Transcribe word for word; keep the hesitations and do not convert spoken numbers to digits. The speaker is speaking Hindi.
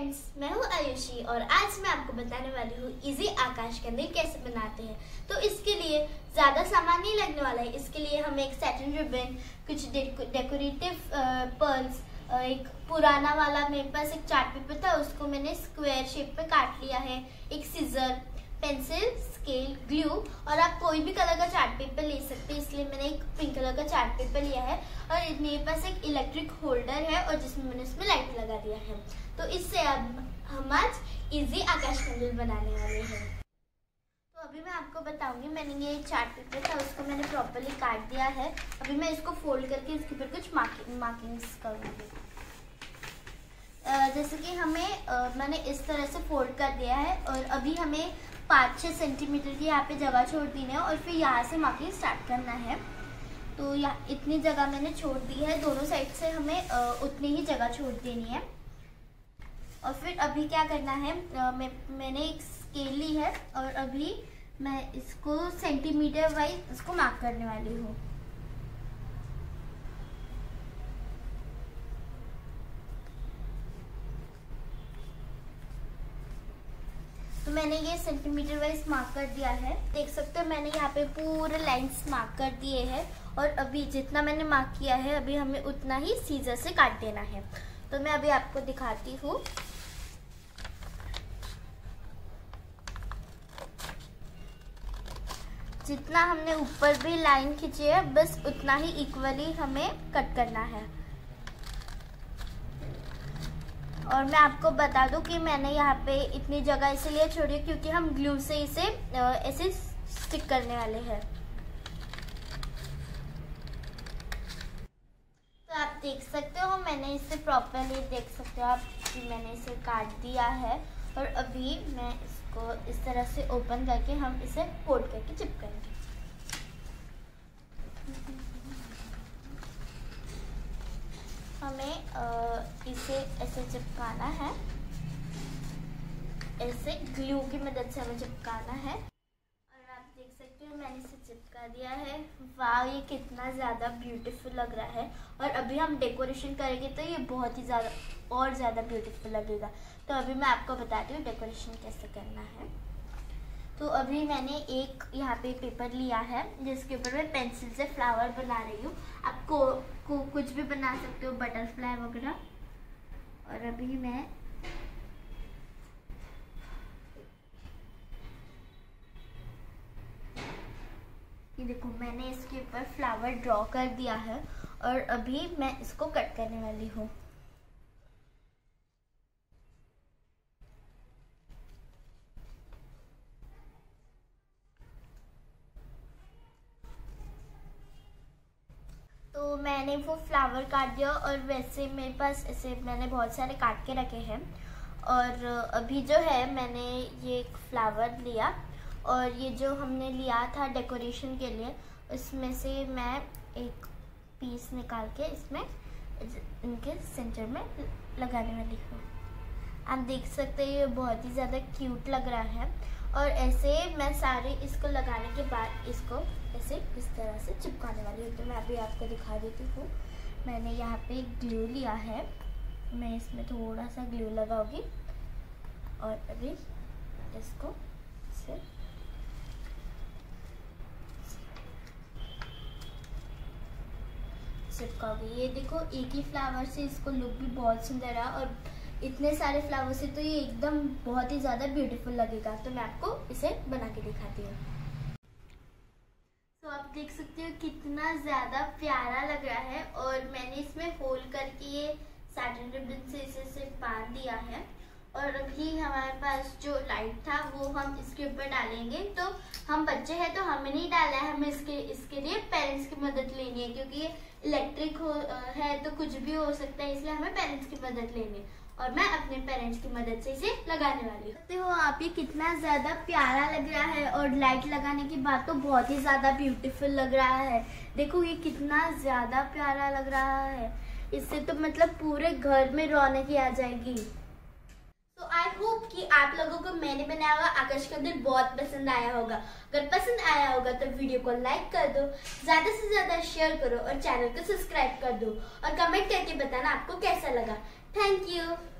फ्रेंड्स, मैं हूँ आयुषी और आज मैं आपको बताने वाली हूँ इजी आकाश कंदील कैसे बनाते हैं। तो इसके लिए ज़्यादा सामान नहीं लगने वाला है। इसके लिए हमें एक सैटिन रिबन, कुछ डेकोरेटिव पर्ल्स, एक पुराना वाला मेरे पास एक चार्ट पेपर था, उसको मैंने स्क्वायर शेप में काट लिया है, एक सीजर, पेंसिल, स्केल, ग्लू और आप कोई भी कलर का चार्ट पेपर ले सकते हैं। इसलिए मैंने एक पिंक कलर का चार्ट पेपर लिया है और मेरे पास एक इलेक्ट्रिक होल्डर है और जिसमें मैंने उसमें लाइट लगा दिया है। तो इससे अब हम आज इजी आकाश कंदील बनाने वाले हैं। तो अभी मैं आपको बताऊंगी, मैंने ये चार्ट पेपर था उसको मैंने प्रॉपर्ली काट दिया है। अभी मैं इसको फोल्ड करके इसके ऊपर कुछ मार्किंग मार्किंग्स करूँगी। जैसे कि हमें आ, मैंने इस तरह से फोल्ड कर दिया है और अभी हमें पाँच छः सेंटीमीटर की यहाँ पे जगह छोड़ देनी है और फिर यहाँ से मार्किंग स्टार्ट करना है। तो यहाँ इतनी जगह मैंने छोड़ दी है, दोनों साइड से हमें आ, उतनी ही जगह छोड़ देनी है। और फिर अभी क्या करना है, आ, मैं मैंने एक स्केल ली है और अभी मैं इसको सेंटीमीटर वाइज इसको मार्क करने वाली हूँ। तो मैंने ये सेंटीमीटर वाइज मार्क कर दिया है। देख सकते हो मैंने यहाँ पे पूरे लाइंस मार्क कर दिए हैं और अभी जितना मैंने मार्क किया है अभी हमें उतना ही सीजर से काट देना है। तो मैं अभी आपको दिखाती हूँ। जितना हमने ऊपर भी लाइन खींची है बस उतना ही इक्वली हमें कट करना है। और मैं आपको बता दूं कि मैंने यहाँ पे इतनी जगह इसलिए छोड़ी क्योंकि हम ग्लू से इसे ऐसे स्टिक करने वाले हैं। तो आप देख सकते हो मैंने इसे प्रॉपरली देख सकते हो आप कि मैंने इसे काट दिया है और अभी मैं इसको इस तरह से ओपन करके हम इसे फोल्ड करके चिपकाएंगे। हमें इसे ऐसे चिपकाना है, ऐसे ग्लू की मदद से हमें चिपकाना है। और आप देख सकते हो मैंने इसे चिपका दिया है। वाह, ये कितना ज़्यादा ब्यूटीफुल लग रहा है। और अभी हम डेकोरेशन करेंगे तो ये बहुत ही ज़्यादा और ज़्यादा ब्यूटीफुल लगेगा। तो अभी मैं आपको बताती हूँ डेकोरेशन कैसे करना है। तो अभी मैंने एक यहाँ पे पेपर लिया है जिसके ऊपर मैं पेंसिल से फ्लावर बना रही हूँ। आप को, को कुछ भी बना सकते हो, बटरफ्लाई वगैरह। और अभी मैं ये देखो मैंने इसके ऊपर फ्लावर ड्रॉ कर दिया है और अभी मैं इसको कट करने वाली हूँ। तो मैंने वो फ्लावर काट दिया और वैसे मेरे पास ऐसे मैंने बहुत सारे काट के रखे हैं। और अभी जो है मैंने ये एक फ्लावर लिया और ये जो हमने लिया था डेकोरेशन के लिए उसमें से मैं एक पीस निकाल के इसमें इनके सेंटर में लगाने वाली हूँ। आप देख सकते हैं ये बहुत ही ज़्यादा क्यूट लग रहा है। और ऐसे मैं सारे इसको लगाने के बाद इसको ऐसे इस तरह से चिपकाने वाली हूँ। तो मैं अभी आपको दिखा देती हूँ। मैंने यहाँ पे ग्लू लिया है, मैं इसमें थोड़ा सा ग्लू लगाऊंगी और अभी इसको से चिपकाऊंगी। ये देखो एक ही फ्लावर से इसको लुक भी बहुत सुंदर है और इतने सारे फ्लावर से तो ये एकदम बहुत ही ज़्यादा ब्यूटीफुल लगेगा। तो मैं आपको इसे बना के दिखाती हूँ। तो आप देख सकते हो कितना ज़्यादा प्यारा लग रहा है और मैंने इसमें होल करके ये सैटिन रिबन से इसे से बांध दिया है। और अभी हमारे पास जो लाइट था वो हम इसके ऊपर डालेंगे। तो हम बच्चे हैं तो हमें नहीं डालना है, हमें इसके इसके लिए पेरेंट्स की मदद लेनी है क्योंकि ये इलेक्ट्रिक हो है तो कुछ भी हो सकता है, इसलिए हमें पेरेंट्स की मदद लेनी है। और मैं अपने पेरेंट्स की मदद से इसे लगाने वाली हूँ। देखते हो आप ये कितना ज़्यादा प्यारा लग रहा है और लाइट लगाने के बाद तो बहुत ही ज़्यादा ब्यूटीफुल लग रहा है। देखो ये कितना ज़्यादा प्यारा लग रहा है, इससे तो मतलब पूरे घर में रौनक ही आ जाएगी। तो आई होप कि आप लोगों को मैंने बनाया हुआ आकाश कंदील बहुत पसंद आया होगा। अगर पसंद आया होगा तो वीडियो को लाइक कर दो, ज़्यादा से ज़्यादा शेयर करो और चैनल को सब्सक्राइब कर दो और कमेंट करके बताना आपको कैसा लगा। Thank you.